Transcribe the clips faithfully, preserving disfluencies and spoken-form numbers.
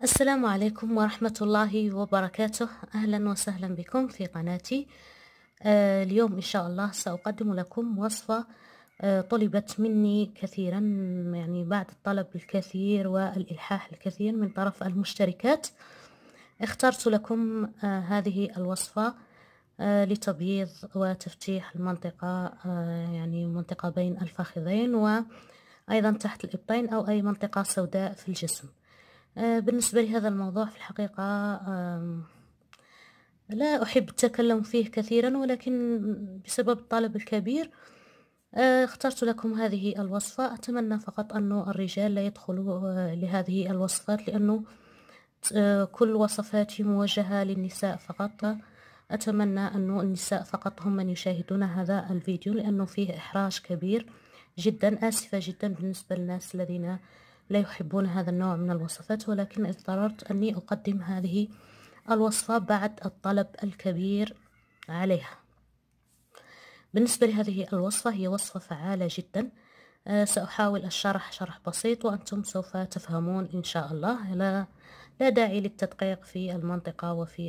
السلام عليكم ورحمة الله وبركاته. أهلا وسهلا بكم في قناتي. آه اليوم إن شاء الله سأقدم لكم وصفة آه طلبت مني كثيرا، يعني بعد الطلب الكثير والإلحاح الكثير من طرف المشتركات اخترت لكم آه هذه الوصفة آه لتبييض وتفتيح المنطقة، آه يعني منطقة بين الفخذين وأيضا تحت الإبطين أو أي منطقة سوداء في الجسم. آه، بالنسبة لهذا الموضوع في الحقيقة لا أحب التكلم فيه كثيرا، ولكن بسبب الطلب الكبير آه، اخترت لكم هذه الوصفة. أتمنى فقط أن الرجال لا يدخلوا آه، لهذه الوصفات، لأنه آه، كل وصفاتي موجهة للنساء فقط. أتمنى أن النساء فقط هم من يشاهدون هذا الفيديو، لأنه فيه إحراج كبير جدا. آسفة جدا بالنسبة للناس الذين لا يحبون هذا النوع من الوصفات، ولكن اضطررت أني أقدم هذه الوصفة بعد الطلب الكبير عليها. بالنسبة لهذه الوصفة هي وصفة فعالة جدا. أه سأحاول الشرح شرح بسيط وأنتم سوف تفهمون إن شاء الله. لا, لا داعي للتدقيق في المنطقة وفي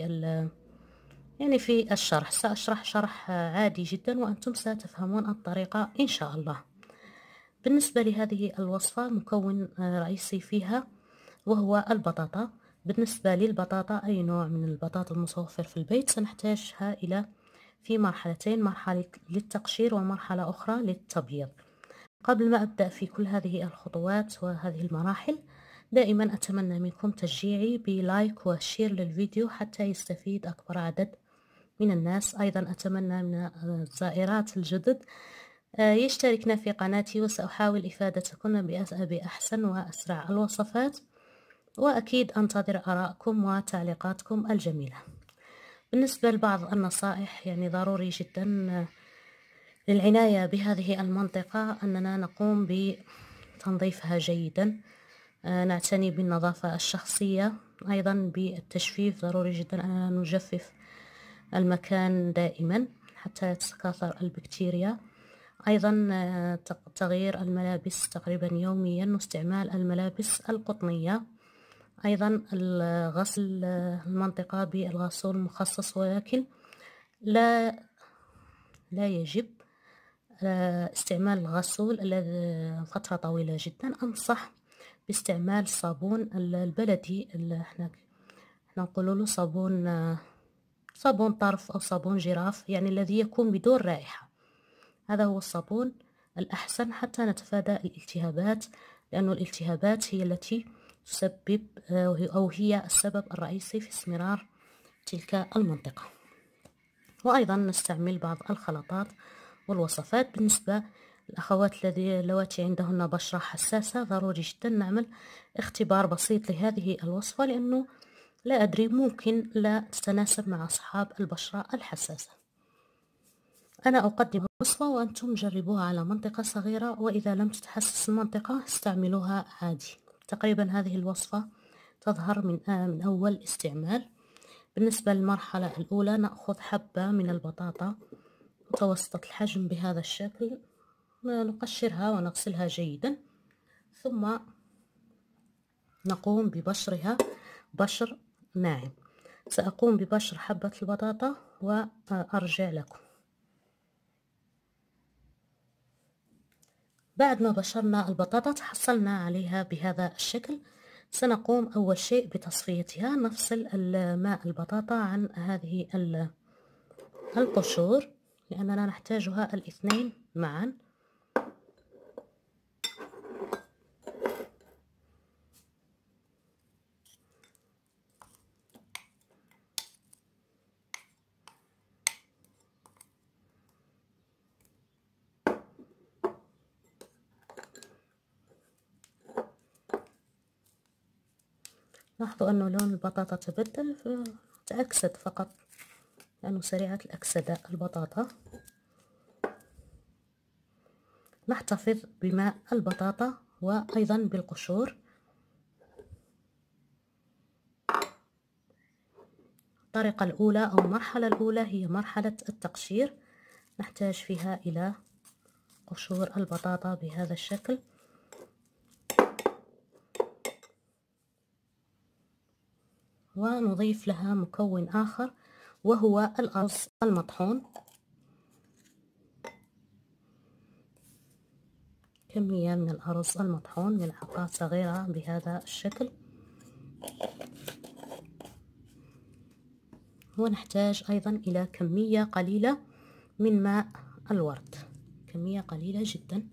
يعني في الشرح. سأشرح شرح عادي جدا وأنتم ستفهمون الطريقة إن شاء الله. بالنسبة لهذه الوصفة مكون رئيسي فيها وهو البطاطا. بالنسبة للبطاطا أي نوع من البطاطا المتوفر في البيت سنحتاجها إلى في مرحلتين، مرحلة للتقشير ومرحلة أخرى للتبييض. قبل ما أبدأ في كل هذه الخطوات وهذه المراحل، دائما أتمنى منكم تشجيعي بلايك وشير للفيديو حتى يستفيد أكبر عدد من الناس. أيضا أتمنى من الزائرات الجدد يشتركن في قناتي، وسأحاول إفادتكن بأحسن وأسرع الوصفات، وأكيد أنتظر آراءكم وتعليقاتكم الجميلة. بالنسبة لبعض النصائح، يعني ضروري جدا للعناية بهذه المنطقة أننا نقوم بتنظيفها جيدا، نعتني بالنظافة الشخصية، أيضا بالتجفيف. ضروري جدا أننا نجفف المكان دائما حتى تتكاثر البكتيريا. أيضا تغيير الملابس تقريبا يوميا واستعمال الملابس القطنية. أيضا غسل المنطقة بالغسول المخصص، ولكن لا لا يجب استعمال الغسول الذي فترة طويلة جدا. أنصح باستعمال الصابون البلدي، احنا احنا نقول له صابون صابون طرف أو صابون جراف، يعني الذي يكون بدون رائحة. هذا هو الصابون الأحسن حتى نتفادى الالتهابات، لأن الالتهابات هي التي تسبب أو هي السبب الرئيسي في اسمرار تلك المنطقة. وأيضا نستعمل بعض الخلطات والوصفات. بالنسبة للأخوات اللواتي عندهن بشرة حساسة، ضروري جدا نعمل اختبار بسيط لهذه الوصفة، لأنه لا أدري ممكن لا تتناسب مع أصحاب البشرة الحساسة. أنا أقدم وصفة وأنتم جربوها على منطقة صغيرة، وإذا لم تتحسس المنطقة استعملوها عادي. تقريبا هذه الوصفة تظهر من من أول استعمال. بالنسبة للمرحلة الأولى نأخذ حبة من البطاطا متوسطة الحجم بهذا الشكل، نقشرها ونغسلها جيدا، ثم نقوم ببشرها بشر ناعم. سأقوم ببشر حبة البطاطا وأرجع لكم. بعد ما بشرنا البطاطا تحصلنا عليها بهذا الشكل، سنقوم أول شيء بتصفيتها. نفصل الماء البطاطا عن هذه القشور، لأننا نحتاجها الاثنين معا. لاحظوا أنه لون البطاطا تبدل، فتأكسد فقط لأنه سريعة الأكسدة البطاطا. نحتفظ بماء البطاطا وأيضا بالقشور. الطريقة الأولى أو المرحلة الأولى هي مرحلة التقشير، نحتاج فيها إلى قشور البطاطا بهذا الشكل. ونضيف لها مكون آخر وهو الأرز المطحون، كمية من الأرز المطحون، ملعقة صغيرة بهذا الشكل. ونحتاج أيضا إلى كمية قليلة من ماء الورد، كمية قليلة جدا.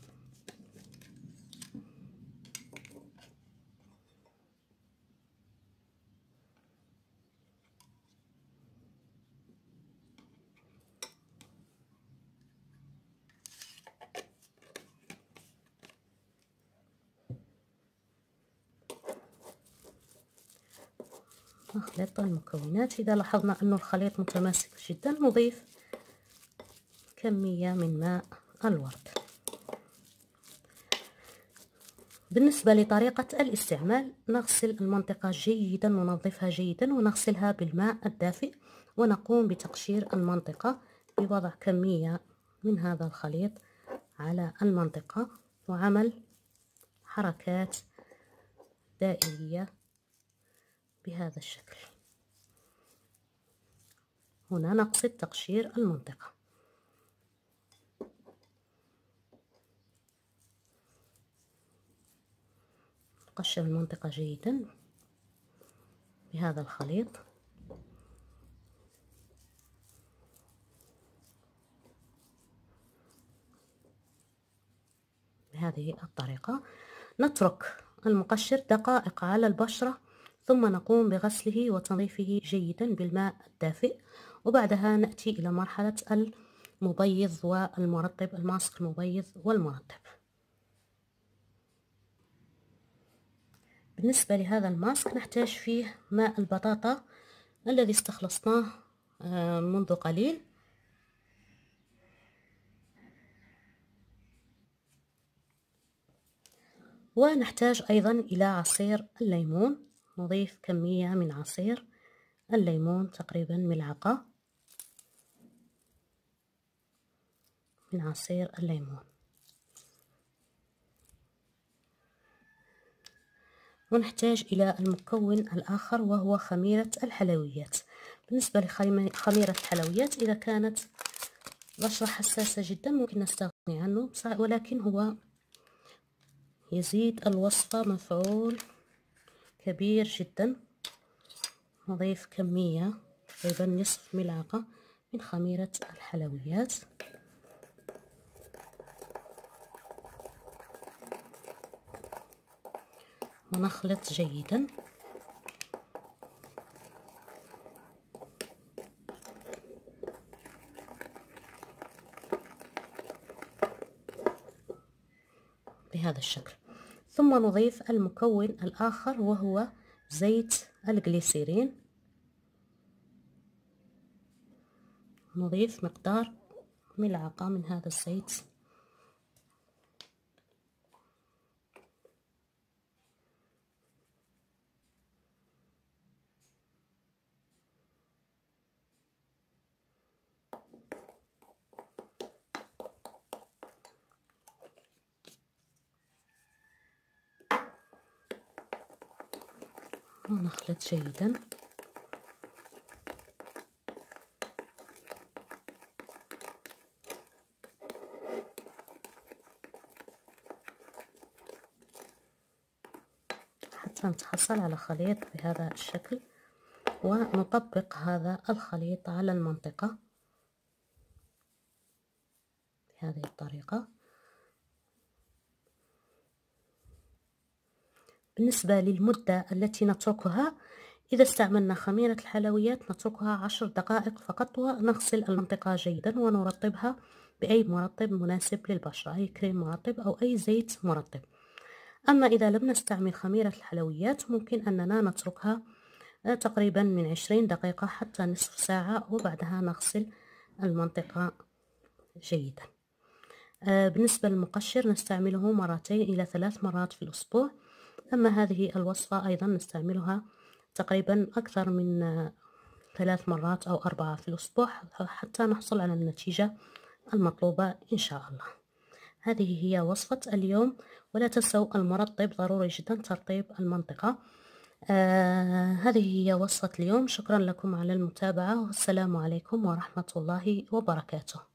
نخلط المكونات. إذا لاحظنا أن الخليط متماسك جدا نضيف كمية من ماء الورد. بالنسبة لطريقة الاستعمال، نغسل المنطقة جيدا، ننظفها جيدا ونغسلها بالماء الدافئ، ونقوم بتقشير المنطقة بوضع كمية من هذا الخليط على المنطقة وعمل حركات دائرية بهذا الشكل. هنا نقصد تقشير المنطقة. نقشر المنطقة جيدا بهذا الخليط. بهذه الطريقة نترك المقشر دقائق على البشرة، ثم نقوم بغسله وتنظيفه جيدا بالماء الدافئ، وبعدها نأتي إلى مرحلة المبيض والمرطب، الماسك المبيض والمرطب. بالنسبة لهذا الماسك نحتاج فيه ماء البطاطا الذي استخلصناه منذ قليل، ونحتاج أيضا إلى عصير الليمون. نضيف كمية من عصير الليمون، تقريبا ملعقة من عصير الليمون. ونحتاج إلى المكون الآخر وهو خميرة الحلويات. بالنسبة لخميرة الحلويات، إذا كانت بشرة حساسة جدا ممكن نستغني عنه، ولكن هو يزيد الوصفة مفعول كبير جدا. نضيف كمية تقريبا نصف ملعقة من خميرة الحلويات، ونخلط جيدا. بهذا الشكل. ثم نضيف المكون الآخر وهو زيت الجليسيرين. نضيف مقدار ملعقة من هذا الزيت. ونخلط جيدا. حتى نتحصل على خليط بهذا الشكل، ونطبق هذا الخليط على المنطقة بهذه الطريقة. بالنسبة للمدة التي نتركها، إذا استعملنا خميرة الحلويات نتركها عشر دقائق فقط، ونغسل المنطقة جيدا ونرطبها بأي مرطب مناسب للبشرة، أي كريم مرطب أو أي زيت مرطب. أما إذا لم نستعمل خميرة الحلويات ممكن أننا نتركها تقريبا من عشرين دقيقة حتى نصف ساعة، وبعدها نغسل المنطقة جيدا. بالنسبة للمقشر نستعمله مرتين إلى ثلاث مرات في الأسبوع. أما هذه الوصفة أيضا نستعملها تقريبا أكثر من ثلاث مرات أو أربعة في الأسبوع حتى نحصل على النتيجة المطلوبة إن شاء الله. هذه هي وصفة اليوم. ولا تنسوا المرطب، ضروري جدا ترطيب المنطقة. آه، هذه هي وصفة اليوم. شكرا لكم على المتابعة، والسلام عليكم ورحمة الله وبركاته.